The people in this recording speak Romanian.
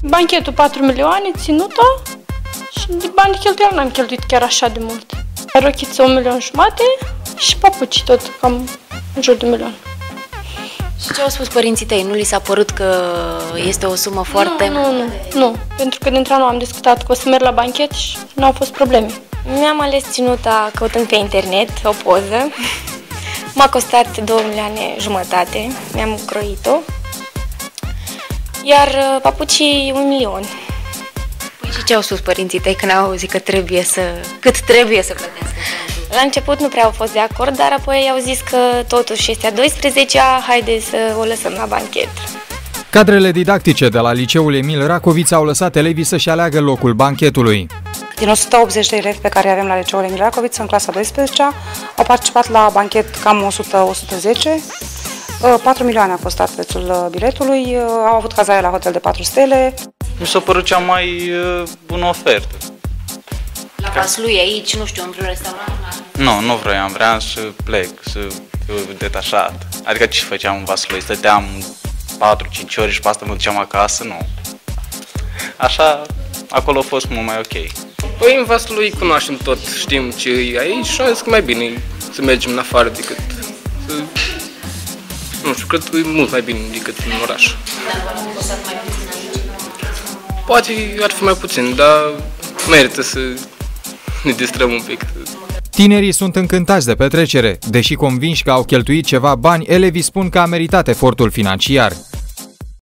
Banchetul 4 milioane, ținuta și de bani de cheltuială n-am cheltuit chiar așa de mult. Rochiță 1,5 milion și papuci tot cam în jur de 1 milion. Și ce au spus părinții tăi? Nu li s-a părut că este o sumă foarte... Nu, pentru că dintre anul am discutat că o să merg la banchet și nu au fost probleme. Mi-am ales ținuta căutând pe internet o poză. M-a costat 2,5 milioane, mi-am croit-o. Iar papucii 1 milion. Păi și ce au spus părinții tăi când au auzit că cât trebuie să plătească? La început nu prea au fost de acord, dar apoi au zis că totuși este a 12-a, haide să o lăsăm la banchet. Cadrele didactice de la Liceul Emil Racoviț au lăsat elevii să-și aleagă locul banchetului. Din 180 de elevi pe care îi avem la Liceul Emil Racoviț, în clasa 12-a, au participat la banchet cam 100-110. 4 milioane a costat prețul biletului, au avut cazare la hotel de 4 stele. Mi s-a părut cea mai bună ofertă. La Vaslui, aici, nu știu, în vreun restaurant? Nu vroiam, vreau să plec, să fiu detașat. Adică ce făceam în Vaslui? Stăteam 4-5 ore și pe asta mă duceam acasă? Nu. Așa, acolo a fost mult mai ok. Păi în Vaslui cunoaștem tot, știm ce e aici și am zis că mai bine să mergem în afară decât să... Nu știu, cred că e mult mai bine decât în oraș. Poate ar fi mai puțin, dar merită să ne distrăm un pic. Tinerii sunt încântați de petrecere. Deși convinși că au cheltuit ceva bani, elevii spun că a meritat efortul financiar.